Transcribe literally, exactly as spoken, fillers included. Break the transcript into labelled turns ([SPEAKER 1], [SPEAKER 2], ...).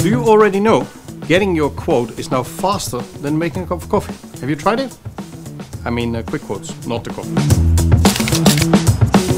[SPEAKER 1] Do you already know getting your quote is now faster than making a cup of coffee? Have you tried it? I mean uh, quick quotes, not the coffee.